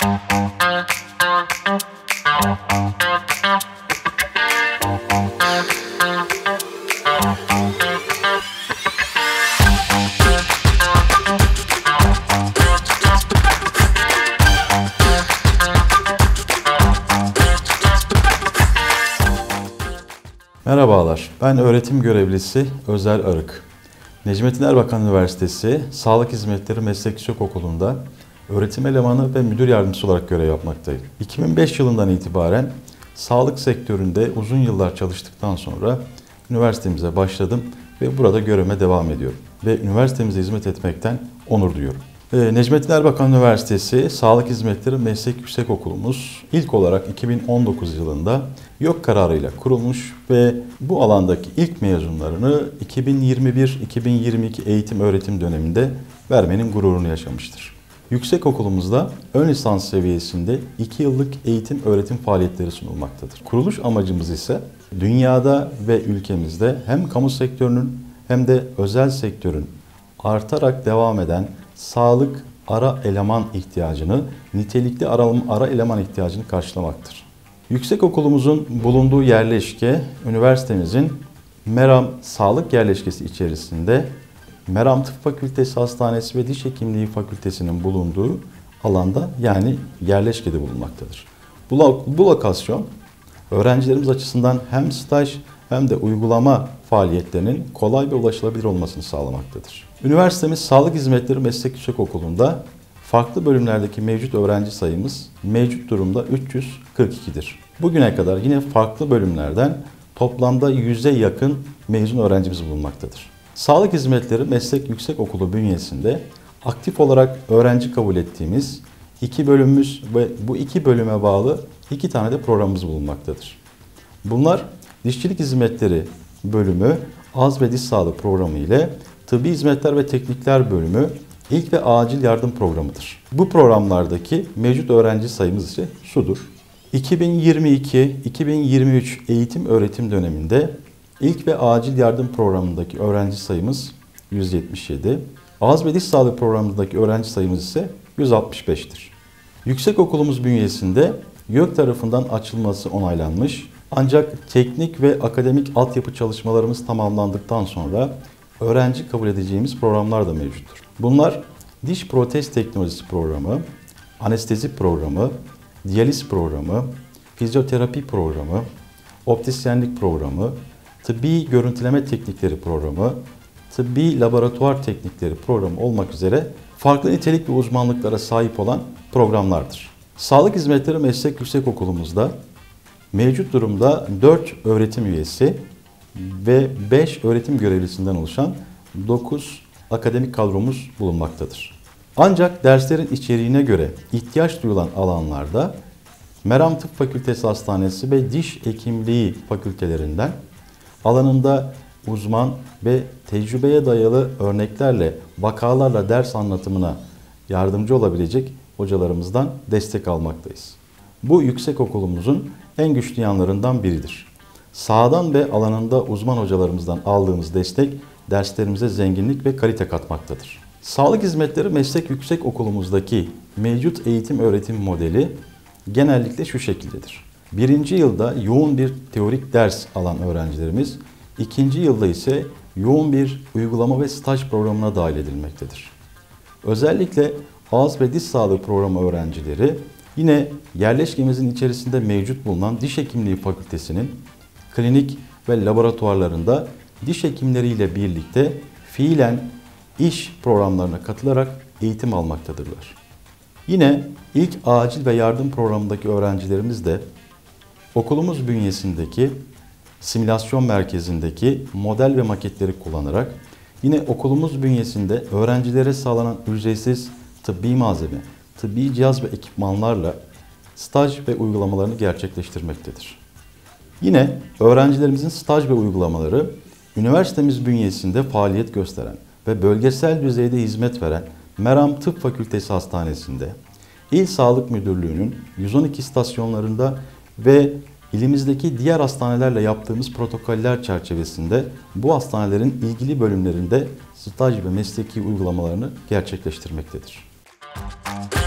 Merhabalar, ben öğretim görevlisi Özer Arık. Necmettin Erbakan Üniversitesi Sağlık Hizmetleri Meslek Yüksekokulu'nda öğretim elemanı ve müdür yardımcısı olarak görev yapmaktayım. 2005 yılından itibaren sağlık sektöründe uzun yıllar çalıştıktan sonra üniversitemize başladım ve burada görevime devam ediyorum. Ve üniversitemize hizmet etmekten onur duyuyorum. Necmettin Erbakan Üniversitesi Sağlık Hizmetleri Meslek Yüksekokulumuz ilk olarak 2019 yılında YÖK kararıyla kurulmuş ve bu alandaki ilk mezunlarını 2021-2022 eğitim öğretim döneminde vermenin gururunu yaşamıştır. Yüksekokulumuzda ön lisans seviyesinde 2 yıllık eğitim öğretim faaliyetleri sunulmaktadır. Kuruluş amacımız ise dünyada ve ülkemizde hem kamu sektörünün hem de özel sektörün artarak devam eden sağlık ara eleman ihtiyacını, nitelikli ara eleman ihtiyacını karşılamaktır. Yüksekokulumuzun bulunduğu yerleşke, üniversitemizin Meram Sağlık Yerleşkesi içerisinde Meram Tıp Fakültesi Hastanesi ve Diş Hekimliği Fakültesi'nin bulunduğu alanda, yani yerleşkede bulunmaktadır. Bu lokasyon öğrencilerimiz açısından hem staj hem de uygulama faaliyetlerinin kolay ve ulaşılabilir olmasını sağlamaktadır. Üniversitemiz Sağlık Hizmetleri Meslek Yüksekokulu'nda farklı bölümlerdeki mevcut öğrenci sayımız mevcut durumda 342'dir. Bugüne kadar yine farklı bölümlerden toplamda 100'e yakın mezun öğrencimiz bulunmaktadır. Sağlık Hizmetleri Meslek Yüksekokulu bünyesinde aktif olarak öğrenci kabul ettiğimiz 2 bölümümüz ve bu 2 bölüme bağlı 2 tane de programımız bulunmaktadır. Bunlar Dişçilik Hizmetleri bölümü Ağız ve Diş Sağlığı programı ile Tıbbi Hizmetler ve Teknikler bölümü İlk ve Acil Yardım programıdır. Bu programlardaki mevcut öğrenci sayımız ise şudur. 2022-2023 eğitim öğretim döneminde İlk ve Acil Yardım programındaki öğrenci sayımız 177. Ağız ve Diş Sağlığı programındaki öğrenci sayımız ise 165'tir. Yüksekokulumuz bünyesinde YÖK tarafından açılması onaylanmış. Ancak teknik ve akademik altyapı çalışmalarımız tamamlandıktan sonra öğrenci kabul edeceğimiz programlar da mevcuttur. Bunlar diş protez teknolojisi programı, anestezi programı, diyaliz programı, fizyoterapi programı, optisyenlik programı, tıbbi görüntüleme teknikleri programı, tıbbi laboratuvar teknikleri programı olmak üzere farklı nitelik ve uzmanlıklara sahip olan programlardır. Sağlık Hizmetleri Meslek Yüksekokulumuzda mevcut durumda 4 öğretim üyesi ve 5 öğretim görevlisinden oluşan 9 akademik kadromuz bulunmaktadır. Ancak derslerin içeriğine göre ihtiyaç duyulan alanlarda Meram Tıp Fakültesi Hastanesi ve Diş Hekimliği fakültelerinden alanında uzman ve tecrübeye dayalı örneklerle, vakalarla ders anlatımına yardımcı olabilecek hocalarımızdan destek almaktayız. Bu yüksekokulumuzun en güçlü yanlarından biridir. Sahadan ve alanında uzman hocalarımızdan aldığımız destek derslerimize zenginlik ve kalite katmaktadır. Sağlık Hizmetleri Meslek Yüksekokulumuzdaki mevcut eğitim öğretim modeli genellikle şu şekildedir. 1. yılda yoğun bir teorik ders alan öğrencilerimiz, 2. yılda ise yoğun bir uygulama ve staj programına dahil edilmektedir. Özellikle ağız ve diş sağlığı programı öğrencileri yine yerleşkemizin içerisinde mevcut bulunan Diş Hekimliği Fakültesi'nin klinik ve laboratuvarlarında diş hekimleriyle birlikte fiilen iş programlarına katılarak eğitim almaktadırlar. Yine ilk acil ve yardım programındaki öğrencilerimiz de okulumuz bünyesindeki simülasyon merkezindeki model ve maketleri kullanarak yine okulumuz bünyesinde öğrencilere sağlanan ücretsiz tıbbi malzeme, tıbbi cihaz ve ekipmanlarla staj ve uygulamalarını gerçekleştirmektedir. Yine öğrencilerimizin staj ve uygulamaları üniversitemiz bünyesinde faaliyet gösteren ve bölgesel düzeyde hizmet veren Meram Tıp Fakültesi Hastanesi'nde, İl Sağlık Müdürlüğü'nün 112 istasyonlarında ve ilimizdeki diğer hastanelerle yaptığımız protokoller çerçevesinde bu hastanelerin ilgili bölümlerinde staj ve mesleki uygulamalarını gerçekleştirmektedir.